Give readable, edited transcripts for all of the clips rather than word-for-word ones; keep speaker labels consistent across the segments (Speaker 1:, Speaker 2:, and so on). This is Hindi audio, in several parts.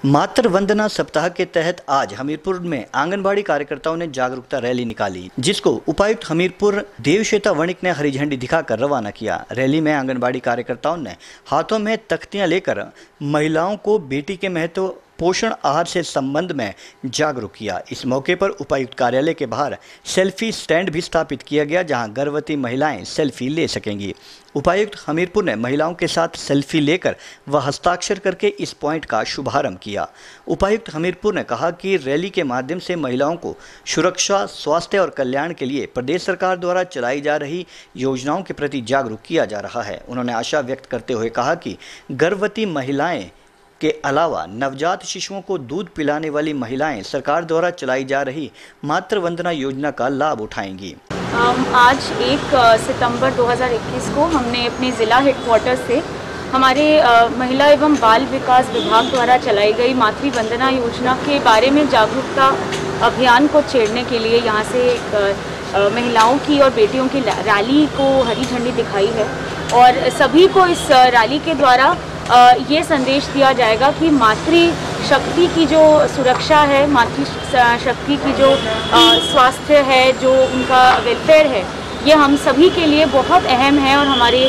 Speaker 1: मातृ वंदना सप्ताह के तहत आज हमीरपुर में आंगनबाड़ी कार्यकर्ताओं ने जागरूकता रैली निकाली, जिसको उपायुक्त हमीरपुर देवश्वेता वणिक ने हरी झंडी दिखाकर रवाना किया। रैली में आंगनबाड़ी कार्यकर्ताओं ने हाथों में तख्तियां लेकर महिलाओं को बेटी के महत्व पोषण आहार से संबंध में जागरूक किया। इस मौके पर उपायुक्त कार्यालय के बाहर सेल्फी स्टैंड भी स्थापित किया गया, जहां गर्भवती महिलाएं सेल्फी ले सकेंगी। उपायुक्त हमीरपुर ने महिलाओं के साथ सेल्फी लेकर व हस्ताक्षर करके इस पॉइंट का शुभारंभ किया। उपायुक्त हमीरपुर ने कहा कि रैली के माध्यम से महिलाओं को सुरक्षा, स्वास्थ्य और कल्याण के लिए प्रदेश सरकार द्वारा चलाई जा रही योजनाओं के प्रति जागरूक किया जा रहा है। उन्होंने आशा व्यक्त करते हुए कहा कि गर्भवती महिलाएं के अलावा नवजात शिशुओं को दूध पिलाने वाली महिलाएं सरकार द्वारा चलाई जा रही मातृ वंदना योजना का लाभ उठाएंगी।
Speaker 2: आज 1 सितंबर 2021 को हमने अपने ज़िला हेडक्वार्टर से हमारे महिला एवं बाल विकास विभाग द्वारा चलाई गई मातृ वंदना योजना के बारे में जागरूकता अभियान को छेड़ने के लिए यहाँ से एक महिलाओं की और बेटियों की रैली को हरी झंडी दिखाई है। और सभी को इस रैली के द्वारा ये संदेश दिया जाएगा कि मातृ शक्ति की जो सुरक्षा है, मातृ शक्ति की जो स्वास्थ्य है, जो उनका वेलफेयर है, ये हम सभी के लिए बहुत अहम है और हमारे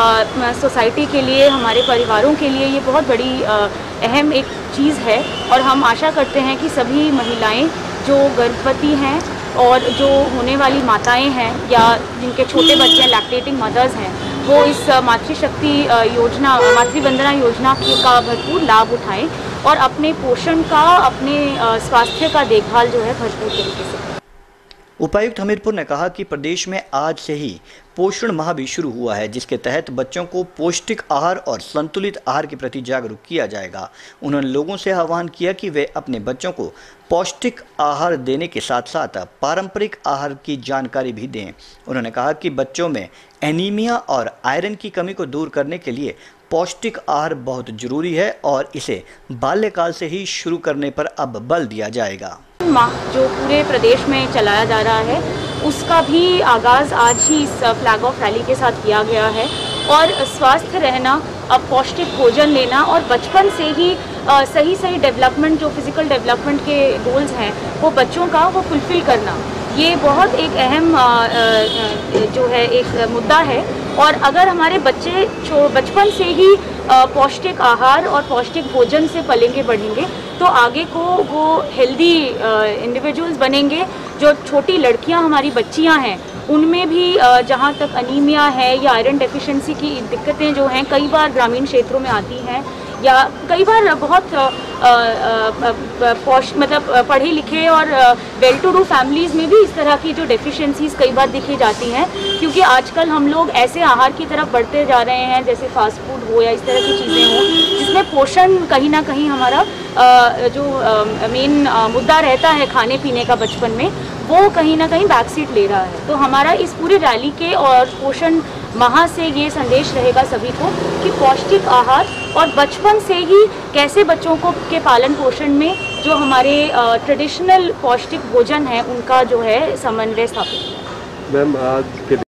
Speaker 2: सोसाइटी के लिए, हमारे परिवारों के लिए ये बहुत बड़ी अहम एक चीज़ है। और हम आशा करते हैं कि सभी महिलाएं जो गर्भवती हैं और जो होने वाली माताएं हैं या जिनके छोटे बच्चे लैक्टेटिंग मदर्स हैं, वो इस मातृशक्ति योजना, मातृ वंदना योजना का भरपूर लाभ उठाएं और अपने पोषण का, अपने स्वास्थ्य का देखभाल जो है भरपूर तरीके से।
Speaker 1: उपायुक्त हमीरपुर ने कहा कि प्रदेश में आज से ही पोषण माह भी शुरू हुआ है, जिसके तहत बच्चों को पौष्टिक आहार और संतुलित आहार के प्रति जागरूक किया जाएगा। उन्होंने लोगों से आह्वान किया कि वे अपने बच्चों को पौष्टिक आहार देने के साथ साथ पारंपरिक आहार की जानकारी भी दें। उन्होंने कहा कि बच्चों में एनीमिया और आयरन की कमी को दूर करने के लिए पौष्टिक आहार बहुत जरूरी है और इसे बाल्यकाल से ही शुरू करने पर अब बल दिया जाएगा।
Speaker 2: माह जो पूरे प्रदेश में चलाया जा रहा है, उसका भी आगाज़ आज ही इस फ्लैग ऑफ रैली के साथ किया गया है। और स्वस्थ रहना, अब पौष्टिक भोजन लेना और बचपन से ही सही डेवलपमेंट, जो फिज़िकल डेवलपमेंट के गोल्स हैं वो बच्चों का वो फुलफ़िल करना, ये बहुत एक अहम जो है एक मुद्दा है। और अगर हमारे बच्चे बचपन से ही पौष्टिक आहार और पौष्टिक भोजन से पलेंगे बढ़ेंगे तो आगे को वो हेल्दी इंडिविजुअल्स बनेंगे। जो छोटी लड़कियां हमारी बच्चियां हैं, उनमें भी जहां तक अनीमिया है या आयरन डेफिशिएंसी की दिक्कतें जो हैं कई बार ग्रामीण क्षेत्रों में आती हैं, या कई बार बहुत मतलब पढ़े लिखे और वेल टू डू फैमिलीज़ में भी इस तरह की जो डेफिशिएंसीज़ कई बार दिखी जाती हैं, क्योंकि आजकल हम लोग ऐसे आहार की तरफ बढ़ते जा रहे हैं जैसे फास्ट फूड हो या इस तरह की चीज़ें हों, जिसमें पोषण कहीं ना कहीं हमारा जो मेन मुद्दा रहता है खाने पीने का बचपन में, वो कहीं ना कहीं बैक सीट ले रहा है। तो हमारा इस पूरे रैली के और पोषण माह से ये संदेश रहेगा सभी को कि पौष्टिक आहार और बचपन से ही कैसे बच्चों को के पालन पोषण में जो हमारे ट्रेडिशनल पौष्टिक भोजन है उनका जो है समन्वय स्थापित है।
Speaker 3: मैम, आज के